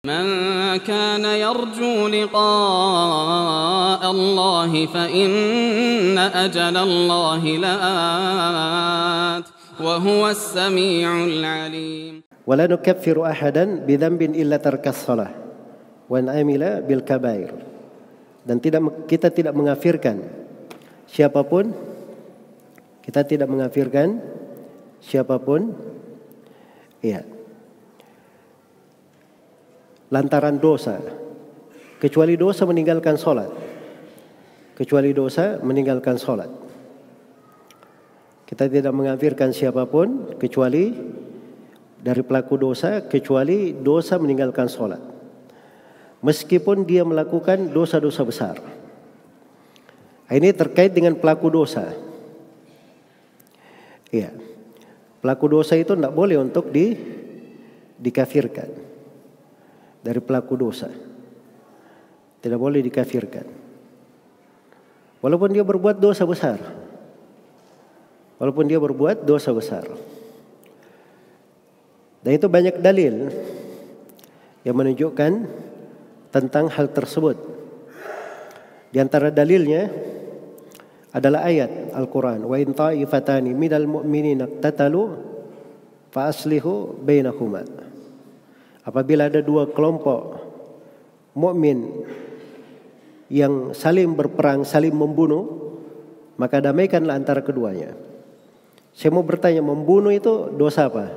من كان يرجو لقاء الله فإن أجل الله لآت وهو السميع العليم. ولا نكفر أحدا بذنب إلا ترك الصلاة وإن عمل بالكبائر. Dan kita tidak mengafirkan siapapun, ya, lantaran dosa, kecuali dosa meninggalkan sholat. Kita tidak mengafirkan siapapun kecuali dari pelaku dosa, kecuali dosa meninggalkan sholat, meskipun dia melakukan dosa-dosa besar. Ini terkait dengan pelaku dosa. Ya, pelaku dosa itu tidak boleh untuk dikafirkan. Dari pelaku dosa tidak boleh dikafirkan, walaupun dia berbuat dosa besar. Dan itu banyak dalil yang menunjukkan tentang hal tersebut. Di antara dalilnya adalah ayat Al-Quran, wa in ta'ifatani minal mu'minina iqtatalu fa aslihu bainahuma. Apabila ada dua kelompok mukmin yang saling berperang, saling membunuh, maka damaikanlah antara keduanya. Saya mau bertanya, membunuh itu dosa apa?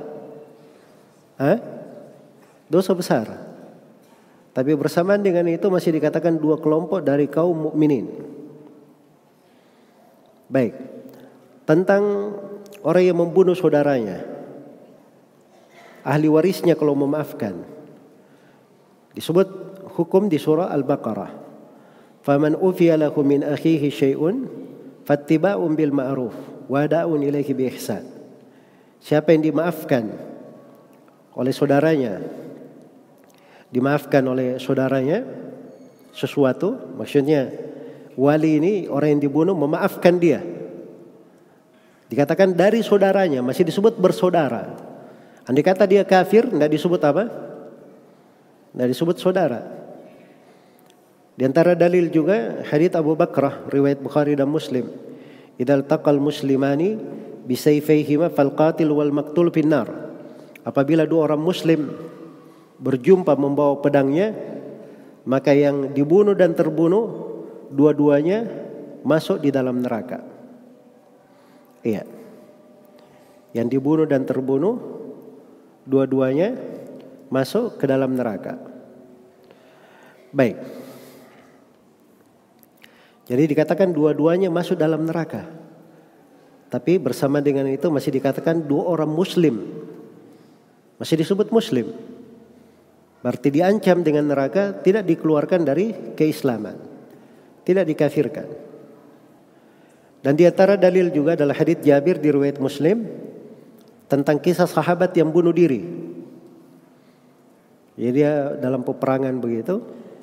Dosa besar. Tapi bersamaan dengan itu masih dikatakan dua kelompok dari kaum mukminin. Baik. Tentang orang yang membunuh saudaranya, ahli warisnya kalau memaafkan, disebut hukum di surah Al-Baqarah, faman ufiya lahu min akhihi syai'un fattiba'un bil ma'ruf wa da'un ilaihi bi ihsan. Siapa yang dimaafkan oleh saudaranya sesuatu, maksudnya wali ini orang yang dibunuh memaafkan dia, dikatakan dari saudaranya, masih disebut bersaudara. Andai kata dia kafir, tidak disebut apa? Tidak disebut saudara. Di antara dalil juga hadits Abu Bakrah riwayat Bukhari dan Muslim, idzal taqal muslimani bisayfayhima fal qatil wal maqtul finnar. Apabila dua orang muslim berjumpa membawa pedangnya, maka yang dibunuh dan terbunuh dua-duanya masuk di dalam neraka. Iya. Yang dibunuh dan terbunuh dua-duanya masuk ke dalam neraka. Baik. Jadi dikatakan dua-duanya masuk dalam neraka. Tapi bersama dengan itu masih dikatakan dua orang muslim. Masih disebut muslim. Berarti diancam dengan neraka, tidak dikeluarkan dari keislaman, tidak dikafirkan. Dan di antara dalil juga adalah hadits Jabir di riwayat Muslim tentang kisah sahabat yang bunuh diri. Jadi dia dalam peperangan begitu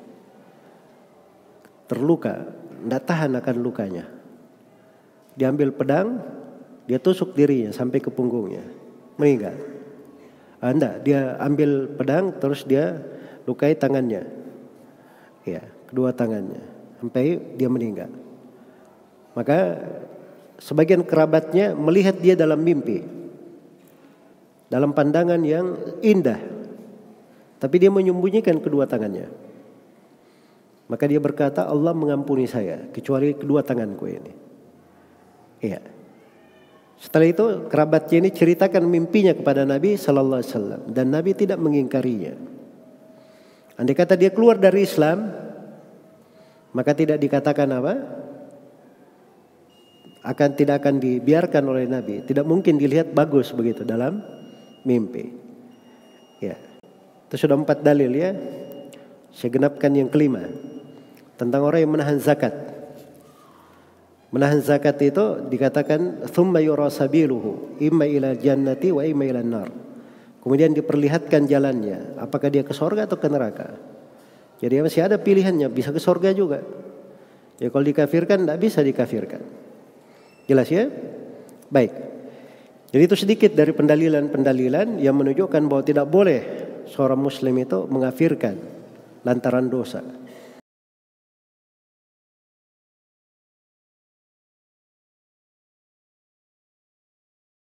terluka, tidak tahan akan lukanya. Diambil pedang, dia tusuk dirinya sampai ke punggungnya, meninggal. Enggak, dia ambil pedang terus dia lukai tangannya, ya, kedua tangannya sampai dia meninggal. Maka sebagian kerabatnya melihat dia dalam mimpi, dalam pandangan yang indah, tapi dia menyembunyikan kedua tangannya. Maka dia berkata, Allah mengampuni saya kecuali kedua tanganku ini. Iya. Setelah itu kerabatnya ini ceritakan mimpinya kepada Nabi Sallallahu Alaihi Wasallam, dan Nabi tidak mengingkarinya. Andai kata dia keluar dari Islam, maka tidak dikatakan apa? Tidak akan dibiarkan oleh Nabi. Tidak mungkin dilihat bagus begitu dalam mimpi. Ya. Itu sudah 4 dalil ya. Saya genapkan yang kelima. Tentang orang yang menahan zakat. Menahan zakat itu dikatakan thumma yura sabiluhu imma ila jannati wa imma ila nar. Kemudian diperlihatkan jalannya, apakah dia ke surga atau ke neraka. Jadi masih ada pilihannya, bisa ke surga juga. Ya kalau dikafirkan tidak bisa dikafirkan. Jelas ya? Baik. Jadi itu sedikit dari pendalilan-pendalilan yang menunjukkan bahwa tidak boleh seorang muslim itu mengafirkan lantaran dosa.